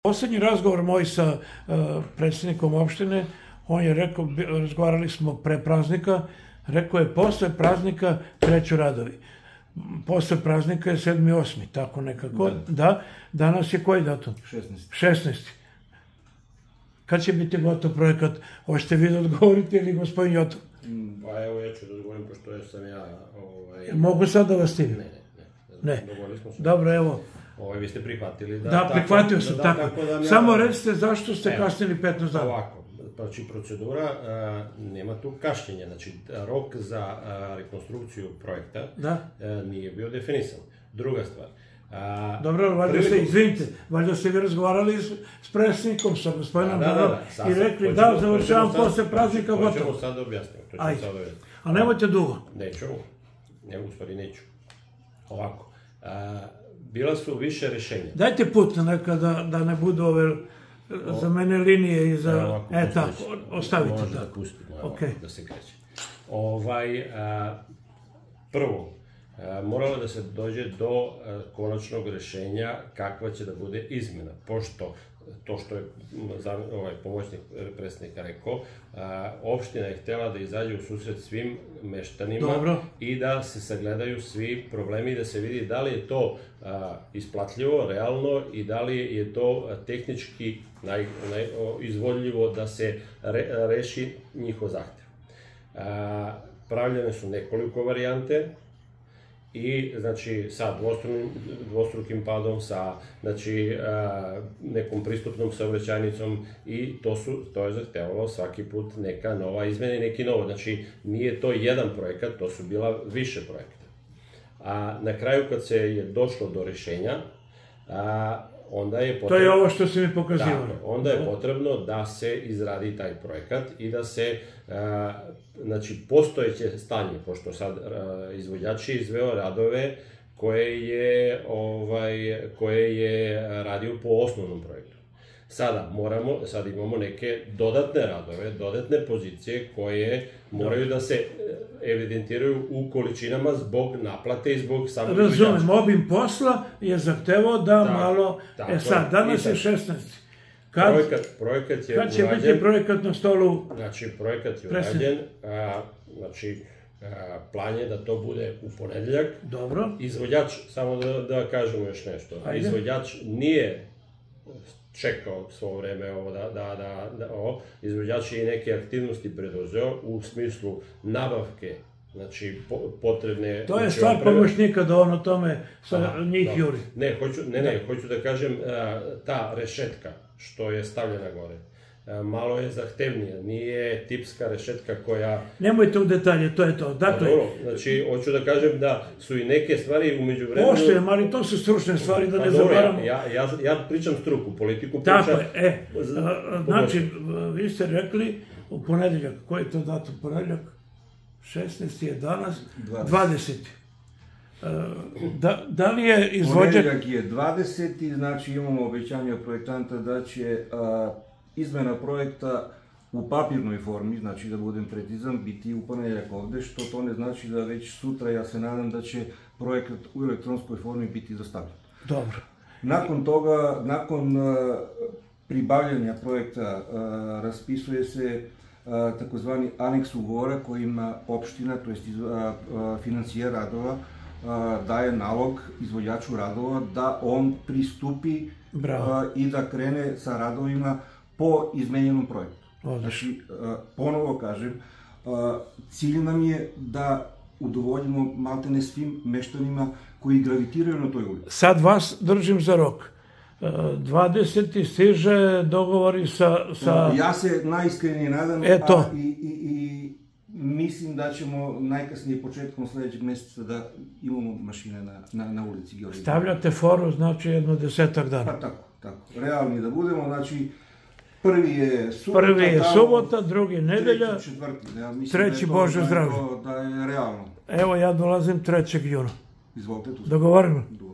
Poslednji razgovor moj sa predsjednikom opštine, on je rekao, razgovarali smo pre praznika, rekao je posle praznika kreću radovi. Posle praznika je 7. 8. tako nekako. Da. Danas je koji datum? 16. Kad će biti gotov projekat? Hoćete vi da odgovorite ili gospodin Jotov? Pa evo ja ću da odgovorim, pošto sam ja... Mogu sad da vas stivim? Ne. Dobro, evo. Vi ste prihvatili da... Da, prihvatio sam, tako. Samo recite zašto ste kasnili 15 dana. Ovako, znači procedura, nema tu kašnjenja, znači rok za rekonstrukciju projekta nije bio definisan. Druga stvar. Dobro, valjda se, izvinite, valjda ste vi razgovarali s predsjednikom, sa gospodinom i rekli da, završavam posle praznika gotovo. To ćemo sad objasniti. A nemojte dugo. Neću, u stvari neću. Ovako, bila su više rešenja. Dajte put neka da ne budu ove za mene linije i za... tako, ostavite tako. Možda da pustimo, da se kreće. Prvo, moralo da se dođe do konačnog rešenja kakva će da bude izmena, pošto to što je pomoćnik predsjednika rekao, opština je htela da izađe u susret svim meštanima i da se sagledaju svi problemi i da se vidi da li je to isplatljivo, realno i da li je to tehnički izvodljivo da se reši njihov zahtev. Pravljene su nekoliko varijante i, znači, sa dvostrukim padom, sa, znači, nekom pristupnom saobraćajnicom i to je zahtevalo svaki put neka nova izmena i neki novo. Znači, nije to jedan projekat, to su bila više projekata. A na kraju, kad se je došlo do rešenja, onda je potrebno... To je ovo što se mi pokazivali. Tako, onda je potrebno da se izradi taj projekat i da se, znači, postojeće stanje, pošto sad izvođač je izveo radove koje je radio po osnovnom projektu. Sad imamo neke dodatne radove, dodatne pozicije koje moraju da se evidentiraju u količinama zbog naplate i zbog samog izvođača. Razumem, obim posla je zahtevao da malo... sad, danas je 16. Projekat je urađen... Kad će biti projekat na stolu? Znači, projekat je urađen, znači, plan je da to bude u ponedeljak. Dobro. Izvođač, samo da kažemo još nešto, izvođač nije čekao svo vreme izvođač je i neke aktivnosti preduzeo u smislu nabavke, znači potrebne... To je stvar pomoćnika da on o tome njih juri. Hoću da kažem, ta rešetka što je stavljena gore, malo je zahtevnija, nije tipska rešetka koja... Nemojte u detalje, to je to. Dakle... Znači, hoću da kažem da su i neke stvari umeđu vremenu... Poštujem, ali to su stručne stvari, da ne zavaramo. Ja pričam struku, politiku pričam... Tako je, znači, vi ste rekli u ponedeljak, koji je to datum ponedeljak? 16. je danas, 20. Da li je izvođač... Ponedeljak je 20. znači imamo obećanje od projektanta da će izmena projekta u papirnoj formi, znači da budem precizan, biti u ponedeljak ovde, što to ne znači da već sutra, ja se nadam da će projekat u elektronskoj formi biti dostavljen. Dobro. Nakon toga, nakon pribavljanja projekta, raspisuje se takozvani aneks ugovora kojima opština, to jest financijer radova, daje nalog izvođaču radova da on pristupi i da krene sa radovima po izmenjenom projektu. Znači, ponovo kažem, cilj nam je da udovoljimo maltene svim meštanima koji gravitiraju na toj ulici. Sad vas držim za rok. 20. stiže dogovori sa... Ja se najiskrenije nadam i mislim da ćemo najkasnije početkom sledećeg meseca da imamo mašine na ulici. Stavljate foru, znači jedno 10 dana. Pa tako. Realni da budemo, znači prvi je subota, drugi nedelja, treći Bože zdravlje. Da je realno. Evo ja dolazim 3. juna. Izvolite tu. Dogovorimo.